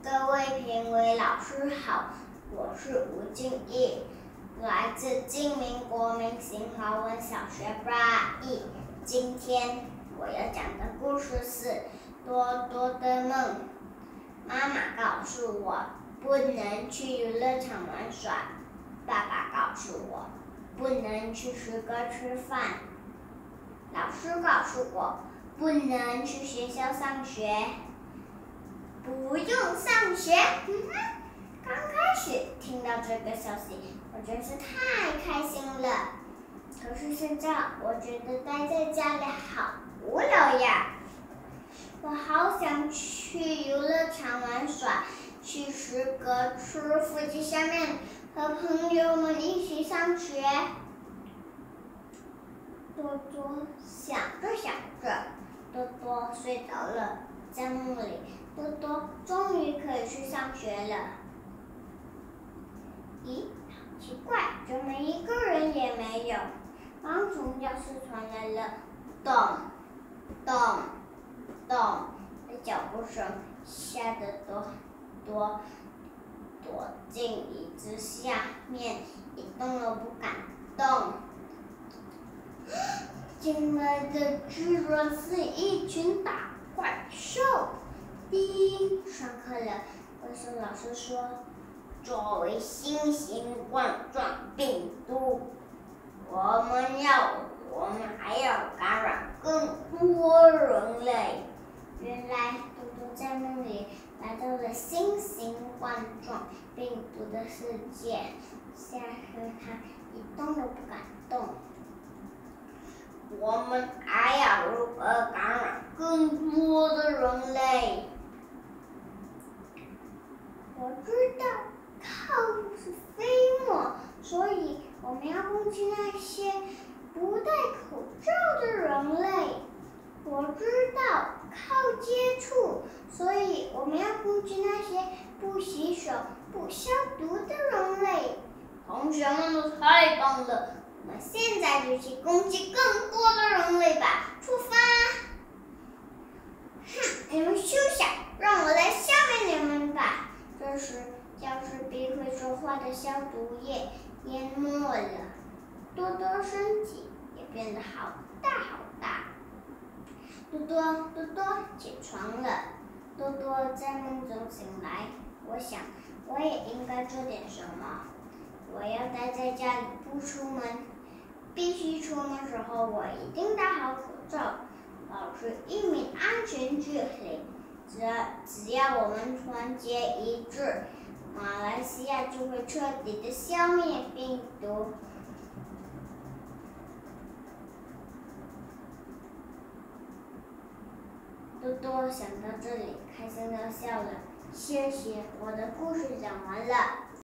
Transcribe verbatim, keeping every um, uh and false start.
各位评委老师好，我是吴静义，来自金明国民型华文小学八一。今天我要讲的故事是《多多的梦》。妈妈告诉我不能去游乐场玩耍，爸爸告诉我不能去诗歌吃饭，老师告诉我不能去学校上学。不用上学，嗯哼，刚开始听到这个消息，我真是太开心了。可是现在我觉得待在家里好无聊呀。我好想去游乐场玩耍，去诗歌吃腹肌下面，和朋友们一起上学。多多想着想着，多多睡着了，在梦里。多多终于可以去上学了。咦，好奇怪，怎么一个人也没有？刚从教室传来了咚咚咚的脚步声，吓得多多躲进椅子下面，一动都不敢动。进来的居然是一群大怪兽！滴，上课了。怪兽老师说，作为新型冠状病毒，我们要，我们还要感染更多人类。原来多多在梦里来到了新型冠状病毒的世界，吓得他一动都不敢动。我们还要如何感染更多的人类？我知道靠是飞沫，所以我们要攻击那些不戴口罩的人类。我知道靠接触，所以我们要攻击那些不洗手、不消毒的人类。同学们都太棒了，我们现在就去攻击更多的人类吧！出发！哼，你们休想，让我来消灭你们吧！这时，教室被会说话的消毒液淹没了，多多身体也变得好大好大。多多，多多，起床了。多多在梦中醒来，我想，我也应该做点什么。我要待在家里不出门，必须出门时候我一定戴好口罩，保持一米安全距离。只要只要我们团结一致，马来西亚就会彻底的消灭病毒。多多想到这里，开心的笑了。谢谢，我的故事讲完了。